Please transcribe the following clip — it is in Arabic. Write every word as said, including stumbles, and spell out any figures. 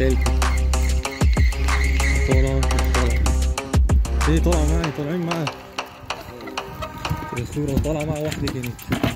سلك. طالع طالع ايه طالع معايا طالعين معايا الصورة طالعة مع واحدة تاني.